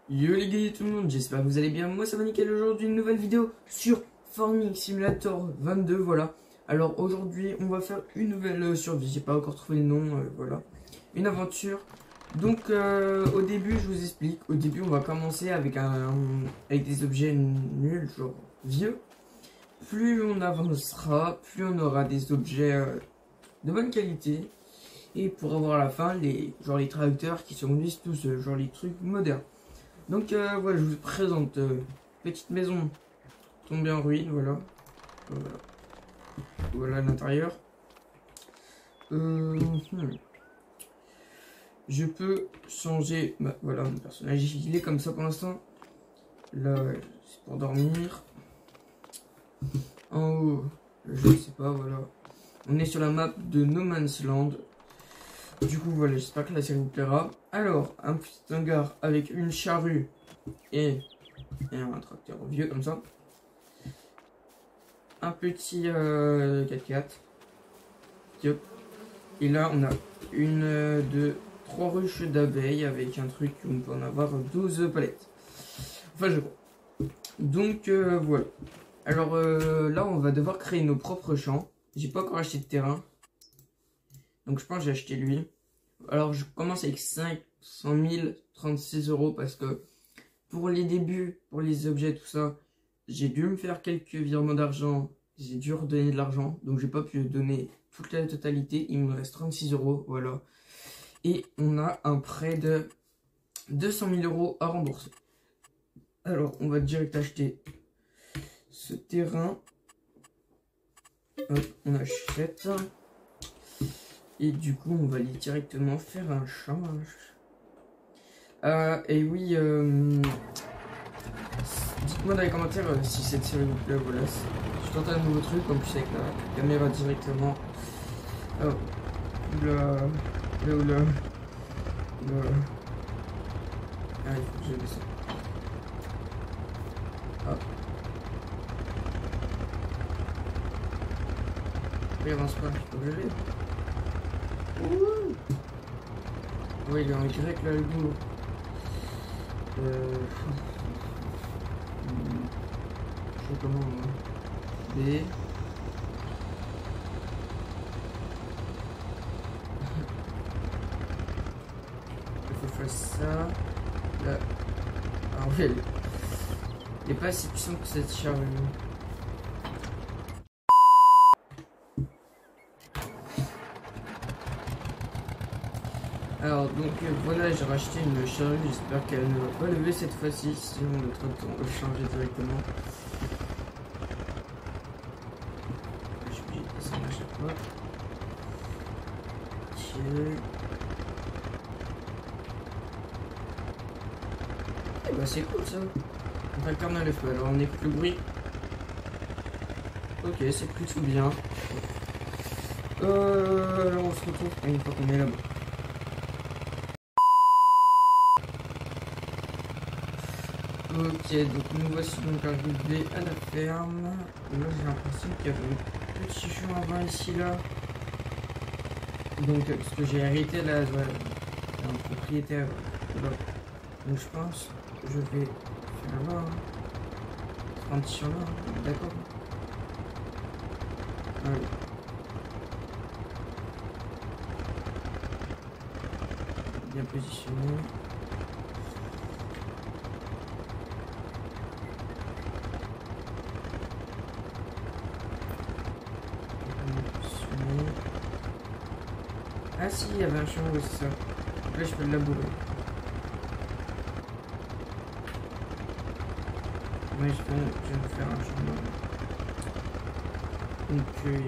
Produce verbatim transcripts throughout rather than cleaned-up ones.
Yo les gars et tout le monde, j'espère que vous allez bien, moi ça va nickel. Aujourd'hui une nouvelle vidéo sur Farming Simulator vingt-deux, voilà. Alors aujourd'hui on va faire une nouvelle euh, survie, j'ai pas encore trouvé le nom, euh, voilà. Une aventure. Donc euh, au début je vous explique, au début on va commencer avec, un, avec des objets nuls, genre vieux. Plus on avancera, plus on aura des objets euh, de bonne qualité. Et pour avoir à la fin les, genre les tracteurs qui se conduisent tous, euh, genre les trucs modernes. Donc euh, voilà, je vous présente euh, petite maison tombée en ruine, voilà. Voilà, voilà l'intérieur. Euh, hmm. Je peux changer, bah, voilà mon personnage, il est comme ça pour l'instant. Là, c'est pour dormir. En haut, je sais pas, voilà. On est sur la map de No Man's Land. Du coup, voilà, j'espère que la série vous plaira. Alors, un petit hangar avec une charrue et, et un tracteur vieux comme ça. Un petit euh, quatre-quatre. Yep. Et là, on a une, deux, trois ruches d'abeilles avec un truc où on peut en avoir douze palettes. Enfin, je crois. Donc, euh, voilà. Alors euh, là, on va devoir créer nos propres champs. J'ai pas encore acheté de terrain. Donc, je pense que j'ai acheté lui. Alors, je commence avec cinq cent mille trente-six euros parce que pour les débuts, pour les objets, tout ça, j'ai dû me faire quelques virements d'argent. J'ai dû redonner de l'argent. Donc, j'ai pas pu donner toute la totalité. Il me reste trente-six euros. Voilà. Et on a un prêt de deux cent mille euros à rembourser. Alors, on va direct acheter ce terrain. Hop, on achète. Et du coup, on va aller directement faire un champ. Euh, et oui, euh, dites-moi dans les commentaires euh, si cette série vous plaît. Voilà, je tente un nouveau truc, en plus avec la caméra directement. Oh, oula, là, oula, oula. Ah, il faut que je descende. Ah. Il avance pas, je peux gérer. Ouh. Oui, il est en Y là, le boulot. Euh... Je sais comment moi. B. Il faut faire ça. Là. Ah ouais, il n'est pas assez puissant que cette charrue. Alors donc euh, voilà, j'ai racheté une charrue, j'espère qu'elle ne va pas lever cette fois-ci, sinon le tracteur on va le changer directement. Je suis obligé de passer à chaque fois. Ok. Eh bah c'est cool ça. Le tracteur ne lève pas, alors on écoute le bruit. Ok, c'est plutôt bien. Euh, alors on se retrouve une fois qu'on est là-bas. Ok, donc nous voici donc arrivés à la ferme. Là j'ai l'impression qu'il y avait un petit champ avant ici là. Donc parce que j'ai hérité là, ouais, un propriétaire là. Donc je pense que je vais faire là. Hein. Un petit champ là, hein. D'accord. Allez. Bien positionné. Ah si, il y avait un champ, oui, c'est ça. Donc là, je peux le labourer. Ouais, je vais, je vais faire un champ. Donc, euh,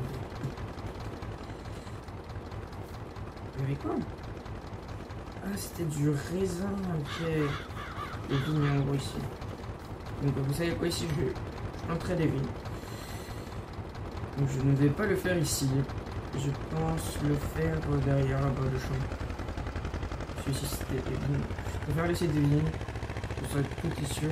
il y avait quoi? Ah, c'était du raisin, ok. Les vignes en gros ici. Donc, vous savez quoi ici? Je, je planterai des vignes. Donc, je ne vais pas le faire ici. Je pense le faire derrière là-bas le champ. Celui-ci c'était des vignes. Je préfère laisser des vignes. Pour ça que tout est sûr.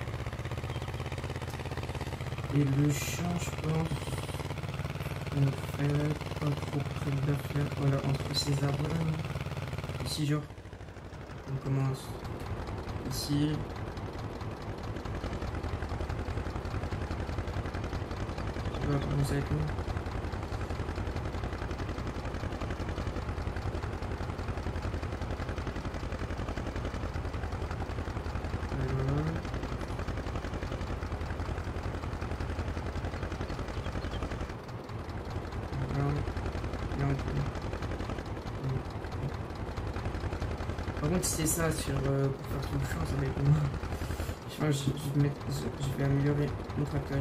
Et le champ, je pense. On fait pas trop près de la faire. Voilà, entre ces arbres là. Ici, genre. On commence Ici. On va commencer avec nous. Par contre, si c'est ça sur euh, pour faire tout le champ, ça va être moi. Je pense que je, je, vais mettre- je- je vais améliorer mon tracteur.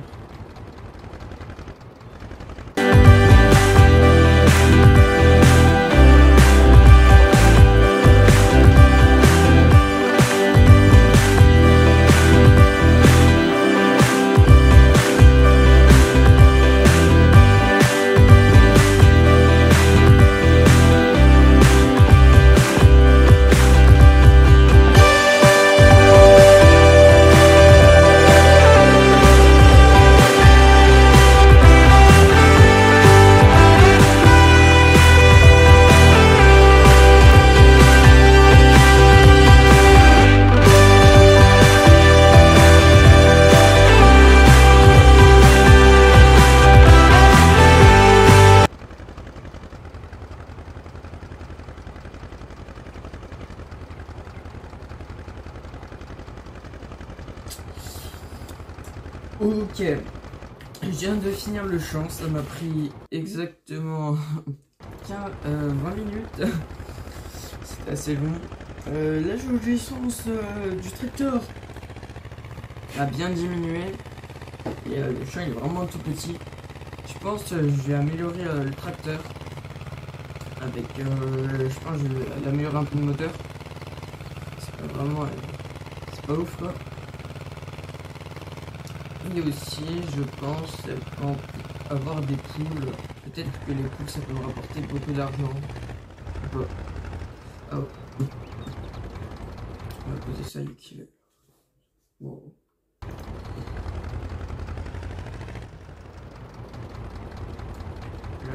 Ok, je viens de finir le champ, ça m'a pris exactement quinze, euh, vingt minutes, c'est assez long. Euh, la jouissance euh, du tracteur a bien diminué et euh, le champ il est vraiment tout petit. Je pense que je vais améliorer euh, le tracteur avec, euh, je pense que je vais améliorer un peu le moteur. C'est pas vraiment, euh, c'est pas ouf quoi. Et aussi, je pense, en avoir des poules. Peut-être que les poules, ça peut me rapporter beaucoup d'argent. Bon. Oh. On va poser ça, Yuki. Wow. Là.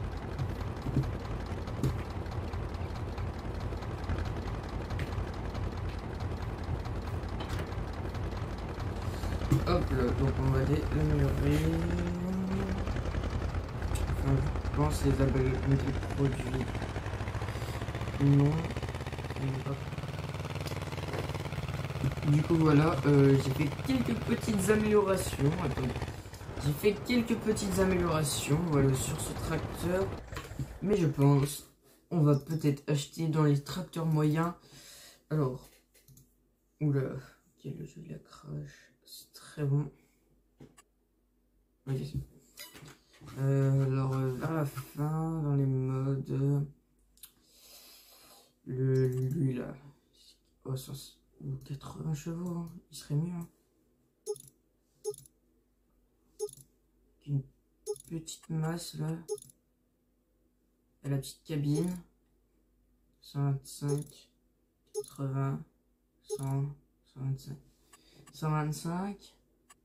Hop là, donc on va l'améliorer. Enfin, je pense les abeilles mettre les produits. Non. Hop. Du coup voilà, euh, j'ai fait quelques petites améliorations. Attendez. J'ai fait quelques petites améliorations voilà, sur ce tracteur. Mais je pense on va peut-être acheter dans les tracteurs moyens. Alors. Oula. Ok, le jeu il a crash. C'est très bon. Ok. Euh, alors euh, vers la fin, dans les modes. euh, Le lui là. Oh, cent quatre-vingts chevaux, hein. Il serait mieux. Hein. Une petite masse là. Et la petite cabine. cent vingt-cinq, quatre-vingts, cent, cent vingt-cinq. cent vingt-cinq.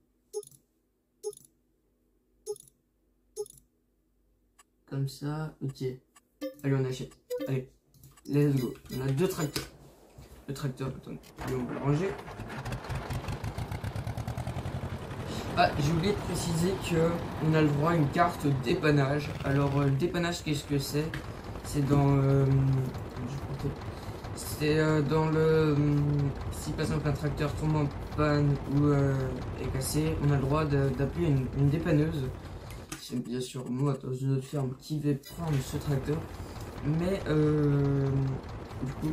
Comme ça, ok. Allez, on achète. Allez, let's go. On a deux tracteurs. Le tracteur, attendez, allez, on va le ranger. Ah, j'ai oublié de préciser qu'on a le droit à une carte dépannage. Alors, euh, le dépannage, qu'est-ce que c'est? C'est dans... Euh, c'est euh, dans le... Euh, si par exemple un tracteur tombe en panne ou euh, est cassé, on a le droit d'appeler une, une dépanneuse. C'est bien sûr moi, dans une autre ferme, qui vais prendre ce tracteur. Mais, euh, du coup...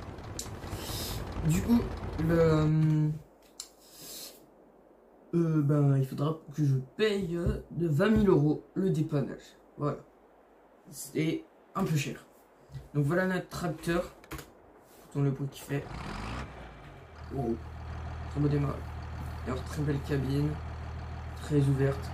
Du coup, le... Euh, ben, il faudra que je paye de vingt mille euros le dépannage. Voilà. C'est un peu cher. Donc voilà notre tracteur. Écoutons le bruit qu'il fait. Oh, très beau démarrage. Alors, très belle cabine. Très ouverte.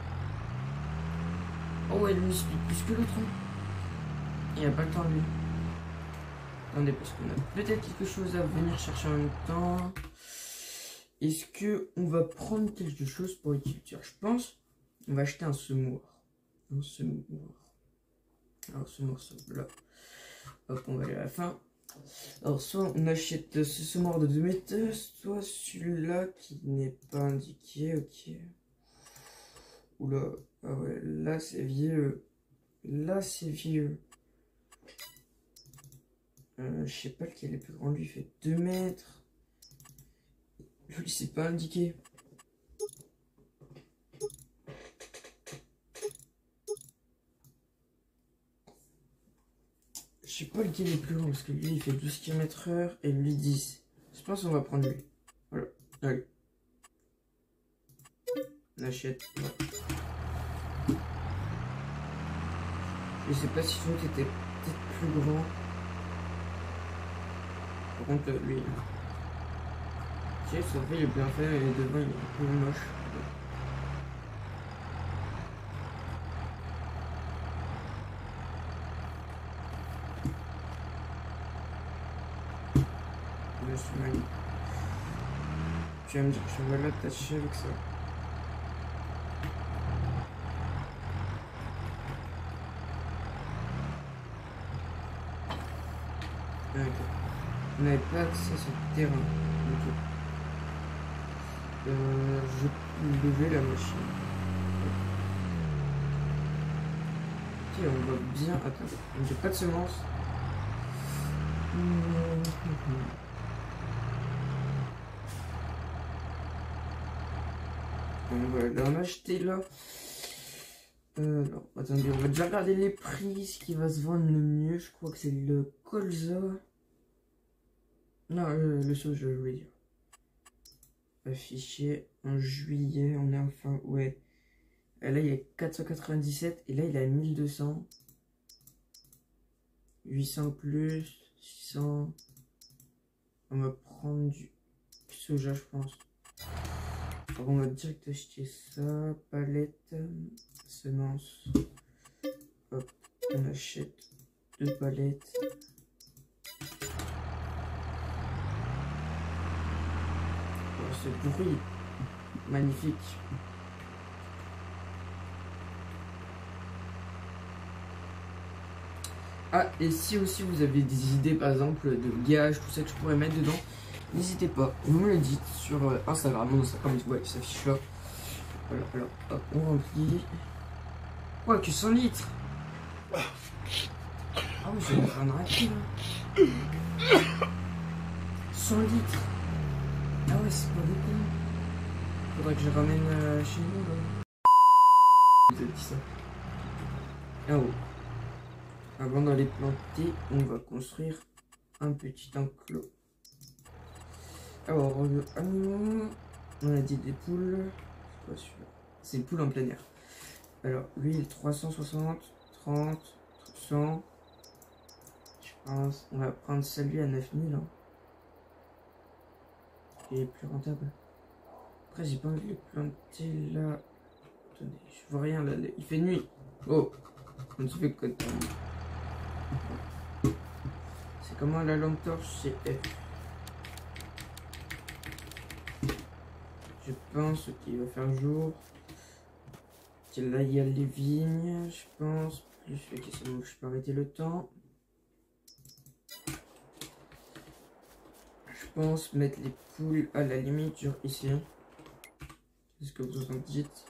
Oh ouais, lui il speed plus que l'autre. Il n'y a pas le temps lui. Attendez, parce qu'on a peut-être quelque chose à venir chercher en même temps. Est-ce que on va prendre quelque chose pour les cultures? Je pense on va acheter un semoir. Un semoir. Alors, semoir, ça là. Hop, on va aller à la fin. Alors, soit on achète ce semoir de deux mètres, soit celui-là qui n'est pas indiqué. Ok. Oula. Ah ouais, là c'est vieux. Là c'est vieux. Euh, je sais pas lequel est plus grand. Lui il fait deux mètres. Lui c'est pas indiqué. Je sais pas lequel est plus grand parce que lui il fait douze kilomètres heure et lui dix. Je pense qu'on va prendre lui. Voilà. Allez. On achète. Ouais. Je sais pas si l'autre était peut-être plus grand. Par contre, lui. Tu sais, son fait il est bien fait et devant il est un peu moche. Je suis mal. Tu vas me dire que je vais l'attacher avec ça. Ok. On n'avait pas accès à ce terrain. Ok. Euh, je peux lever la machine. Ok, on va bien. Attends, j'ai pas de semences. On va l'en acheter là. Euh, alors, attendez, on va déjà regarder les prix. Ce qui va se vendre le mieux, je crois que c'est le colza. Non, euh, le soja, je voulais dire. Affiché en juillet, on est enfin. Ouais. Et là, il est quatre cent quatre-vingt-dix-sept et là, il est à mille deux cents. huit cents plus, six cents. On va prendre du soja, je pense. Alors, on va direct acheter ça. Palette, semences. Hop, on achète deux palettes. Oh, ce bruit magnifique. Ah, et si aussi vous avez des idées, par exemple, de gages, tout ça que je pourrais mettre dedans, n'hésitez pas, vous me le dites sur Instagram, ou Instagram, ouais, il s'affiche là. Voilà, alors, hop, on remplit. Quoi, que cent litres? Ah oui, j'en ai rien arrêté là. cent litres. Ah ouais, c'est pas beaucoup. Faudrait que je ramène euh, chez nous là. Vous avez dit ça. Ah oh. Avant d'aller planter, on va construire un petit enclos. Alors, euh, animaux, on a dit des poules. C'est quoi celui-là? C'est des poules en plein air. Alors, lui, trois cent soixante, trente, cent. Je pense, on va prendre celui à neuf mille. Hein. Il est plus rentable. Après, j'ai pas envie de le planter là. Attendez, je vois rien là. Il fait nuit. Oh, on se fait quoi? C'est comment la lampe torche? C'est F. Je pense qu'il va faire jour. Là, il y a les vignes, je pense. Plus, ok, c'est bon, je peux arrêter le temps. Je pense mettre les poules à la limite, genre ici. Qu'est-ce que vous en dites?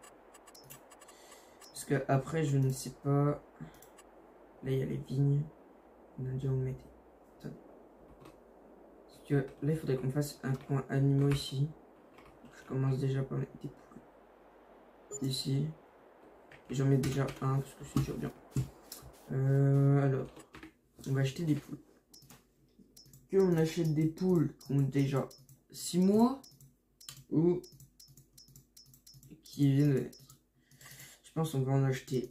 Parce que après, je ne sais pas. Là, il y a les vignes. On a dû en mettre. Attends. Parce que là, il faudrait qu'on fasse un coin animaux ici. Je commence déjà par mettre des poules ici. Et j'en mets déjà un parce que c'est déjà bien. Euh, alors, on va acheter des poules. Que on achète des poules qui ont déjà six mois ou qui viennent de naître. Je pense qu'on va en acheter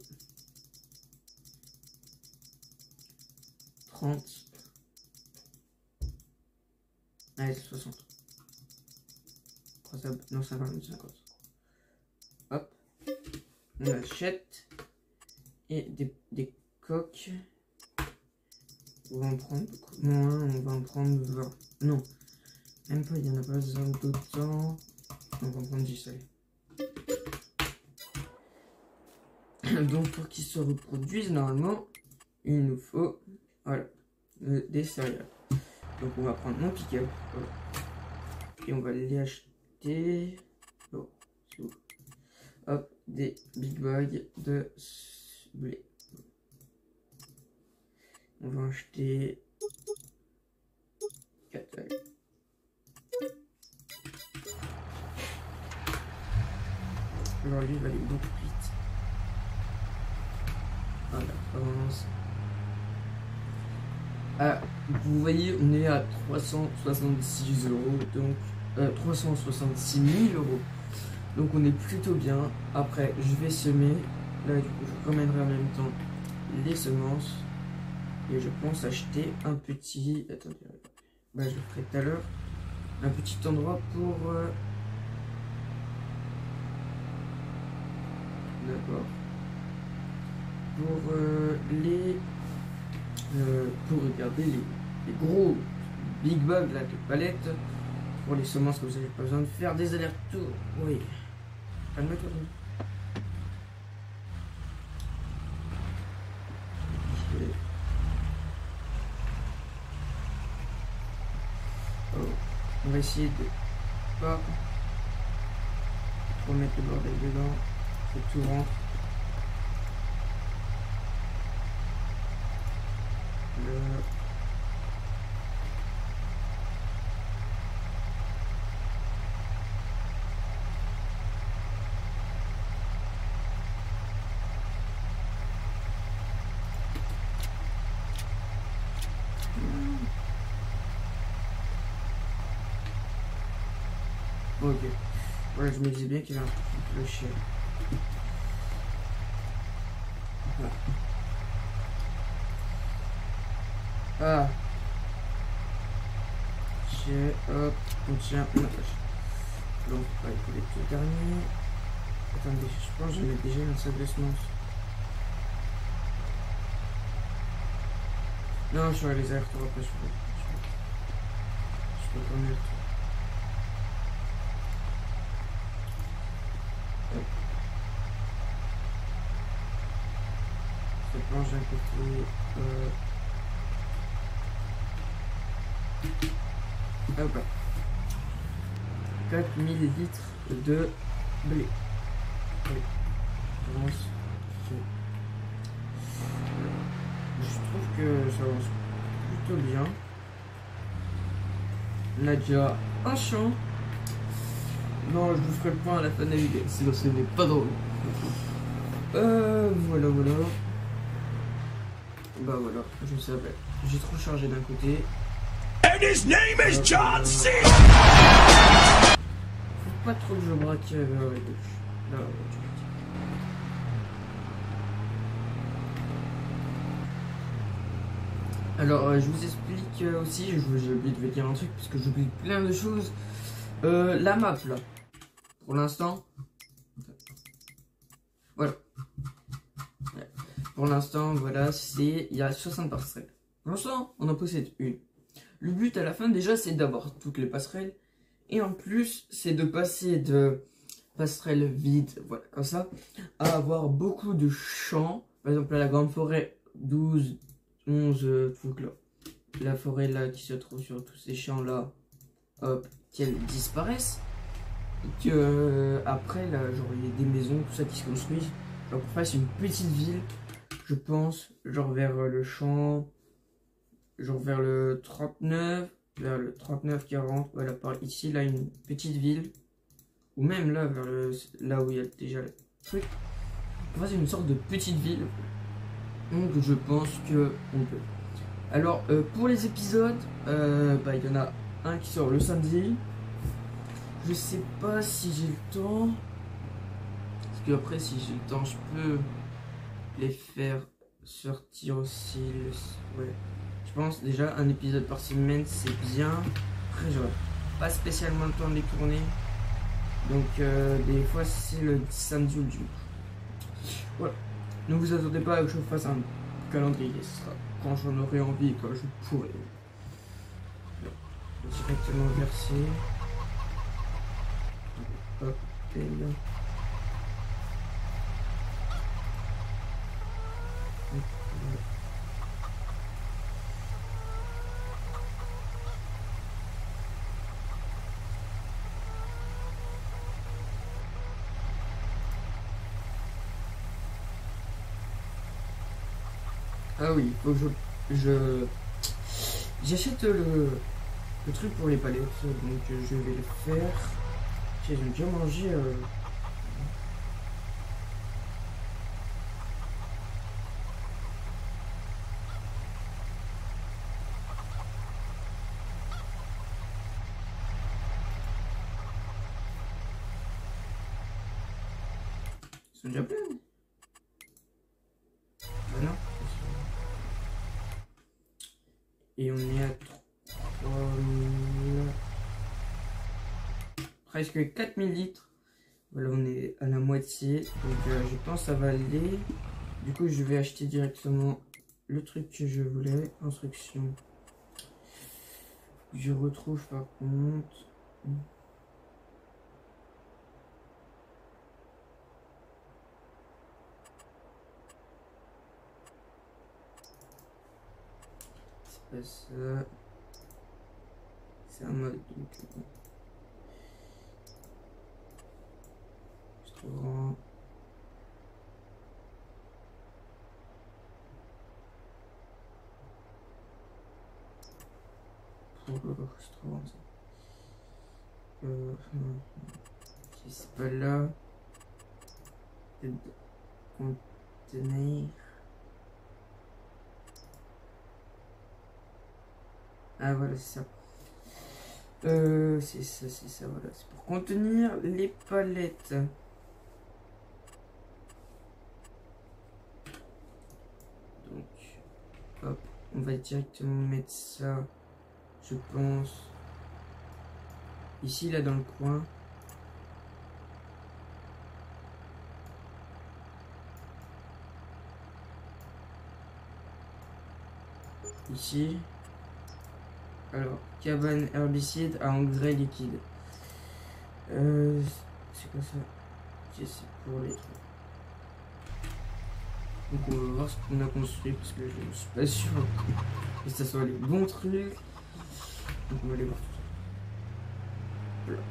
trente. Allez, c'est soixante. Non, ça va, cinquante. Hop. On achète. Et des, des coques. On va en prendre beaucoup moins. On va en prendre vingt. Non. Même pas, il y en a pas besoin d'autant. On va en prendre dix, allez. Donc pour qu'ils se reproduisent, normalement, il nous faut, voilà, euh, des céréales. Donc on va prendre mon pick-up voilà. Et on va les acheter. Oh, c'est où? Hop, des big bags de blé. On va acheter quatre bags. Alors lui il va aller beaucoup plus vite. Voilà, avance. Ah, vous voyez, on est à trois cent soixante-six euros, donc euh, trois cent soixante-six mille euros. Donc on est plutôt bien. Après, je vais semer. Là, du coup, je ramènerai en même temps les semences. Et je pense acheter un petit. Attendez, bah, je le ferai tout à l'heure. Un petit endroit pour. Euh... D'accord. Pour euh, les. Euh, pour regarder les, les gros big bags là, de palettes pour les semences que vous n'avez pas besoin de faire des allers-retours. Oui. Calme-toi. Okay. Oh. On va essayer de pas trop mettre le bordel dedans. Que tout rentre. Le... Ok. Ouais, je me disais bien qu'il y avait un truc qui clochait. Ah. J'ai, hop, on tient une attache. Donc, on va écouler tout le dernier. Attendez, je pense que j'en ai déjà une salle de semences. Non, je vais les allers-retours après, je peux. Je peux pas mettre. Cette planche d'un côté. Euh... Hop là. quatre mille litres de blé. Oui. Je trouve que ça avance plutôt bien. On a déjà un champ. Non, je vous ferai le point à la fin de la vidéo, sinon ce n'est pas drôle. Euh, voilà, voilà. Bah voilà, je savais. J'ai trop chargé d'un côté. And his name is John C. Faut pas trop que je braque vers les deux. Là, tu Alors, euh, je vous explique euh, aussi, j'ai oublié de vous dire un truc, parce que j'oublie plein de choses. Euh, la map, là, pour l'instant, voilà. Ouais. Pour l'instant, voilà, c'est, il y a soixante passerelles. Pour l'instant, on en possède une. Le but à la fin, déjà, c'est d'avoir toutes les passerelles. Et en plus, c'est de passer de passerelles vides, voilà, comme ça, à avoir beaucoup de champs. Par exemple, à la grande forêt, douze, onze euh, trucs là. La forêt là qui se trouve sur tous ces champs là, hop, qu'elles disparaissent. Et que euh, après là, genre il y a des maisons, tout ça qui se construisent. Genre pour faire une petite ville, je pense, genre vers euh, le champ, genre vers le trente-neuf, vers le trente-neuf quarante, voilà, par ici là une petite ville. Ou même là, vers le, là où il y a déjà le truc. Enfin, c'est une sorte de petite ville. Donc je pense que on peut. Alors euh, pour les épisodes, euh, bah, il y en a un qui sort le samedi. Je sais pas si j'ai le temps. Parce que après si j'ai le temps je peux les faire sortir aussi. Le... Ouais. Je pense déjà un épisode par semaine c'est bien. Après j'aurais pas spécialement le temps de les tourner. Donc euh, des fois c'est le samedi ou le dimanche. Voilà. Ne vous attendez pas à que je fasse un calendrier, ce sera quand j'en aurai envie et quand je pourrai. Directement versé. Hop, et là. Ah oui, faut que je... je... J'achète le... le truc pour les palettes, donc je vais le faire. J'ai déjà mangé... Euh... Ils sont déjà pleins. Ah non. Et on est à trois mille... presque quatre mille litres. Voilà, on est à la moitié. Donc euh, je pense que ça va aller. Du coup, je vais acheter directement le truc que je voulais. Instruction. Je retrouve par contre. C'est pas ça. C'est un mode. Donc, restaurant. Pour le restaurant. Euh, ok, c'est pas là. Contenir. Ah voilà, c'est ça. Euh, c'est ça, c'est ça, voilà. C'est pour contenir les palettes. Donc, hop, on va directement mettre ça, je pense, ici, là, dans le coin. Ici. Alors, cabane herbicide à engrais liquide. Euh, c'est quoi ça? Ok, c'est pour les trucs. Donc on va voir ce qu'on a construit parce que je ne suis pas sûr que ça soit les bons trucs. Donc on va aller voir tout ça. Voilà.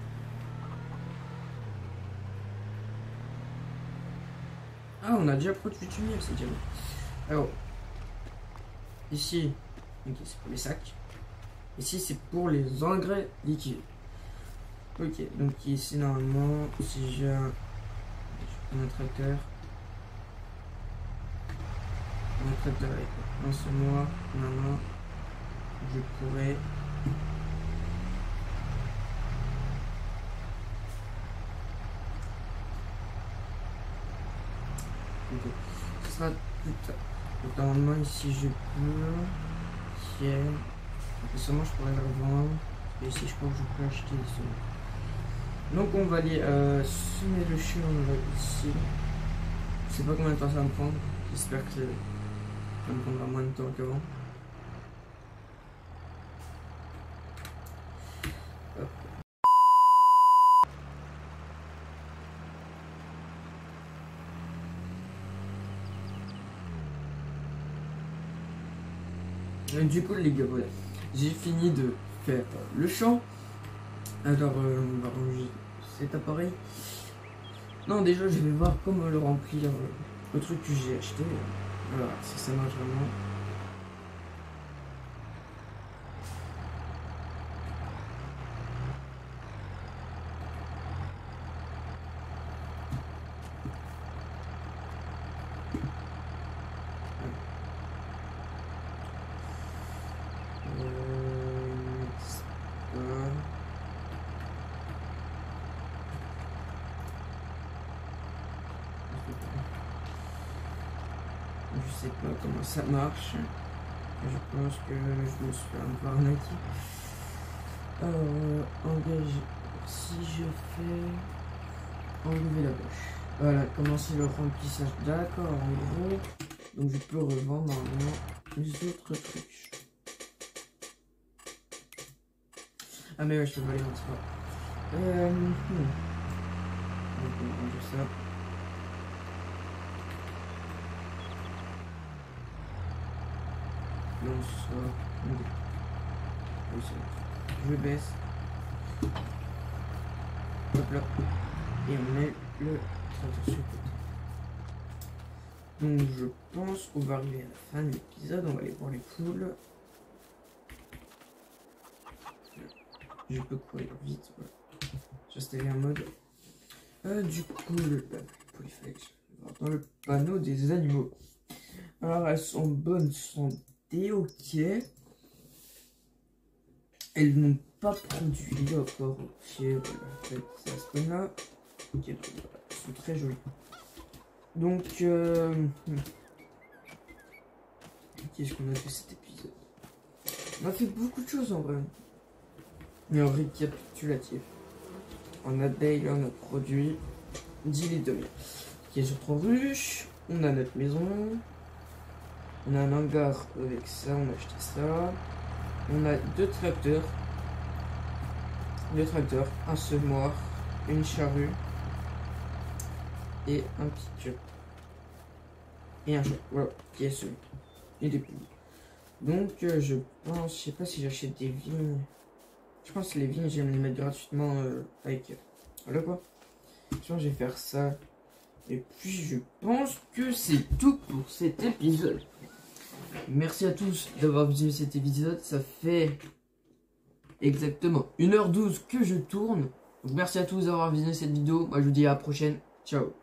Ah, on a déjà produit du miel, c'est déjà bon. Alors, ici, ok, c'est pour les sacs. Ici, c'est pour les engrais liquides. Ok, donc ici, normalement, si j'ai un, un tracteur, un tracteur avec un semoir, normalement, je pourrais ok, ce sera plus tard. Donc normalement ici je peux, tiens, donc seulement je pourrais le revendre. Et ici je crois que je peux acheter des semences. Donc on va aller euh, semer le champ ici. Je sais pas combien de temps ça va me prendre. J'espère que ça me prendra moins de temps qu'avant. Du coup les gars, voilà, j'ai fini de faire le champ. Alors euh, on va ranger cet appareil. Non, déjà je vais voir comment le remplir, euh, le truc que j'ai acheté. Voilà, si ça marche vraiment. Je sais pas comment ça marche. Je pense que je me suis un peu arnaqué. Euh, engager. Si je fais enlever la poche. Voilà, commencer le remplissage. D'accord, en gros. Donc je peux revendre normalement les autres trucs. Ah mais ouais, je peux pas les vendre ça. Euh, hmm. Donc on va ranger ça. Lance ça. Je baisse. Hop là. Et on met le tracteur sur le côté. Donc je pense qu'on va arriver à la fin de l'épisode. On va aller voir les poules. Je peux courir vite. Voilà. Juste aller en mode. Euh, du coup, le dans le panneau des animaux. Alors elles sont bonne santé, ok. Elles n'ont pas produit encore. Ok, voilà. C'est à ce point-là. Ok, donc, voilà. Elles sont très jolies. Donc, euh... qu'est-ce qu'on a fait cet épisode? On a fait beaucoup de choses en vrai. Mais en récapitulatif. En abeille, on a produit dix litres de miel. Qui est sur trois ruches. On a notre maison. On a un hangar avec ça, on a acheté ça. On a deux tracteurs. Deux tracteurs, un semoir, une charrue et un pick-up. Et un chat, voilà, qui est celui. Et des poules. Donc euh, je pense, je sais pas si j'achète des vignes. Je pense que les vignes, j'aime les mettre gratuitement euh, avec. Voilà quoi. Je pense que je vais faire ça. Et puis je pense que c'est tout pour cet épisode. Merci à tous d'avoir visionné cet épisode. Ça fait exactement une heure douze que je tourne. Donc merci à tous d'avoir visionné cette vidéo. Moi je vous dis à la prochaine. Ciao.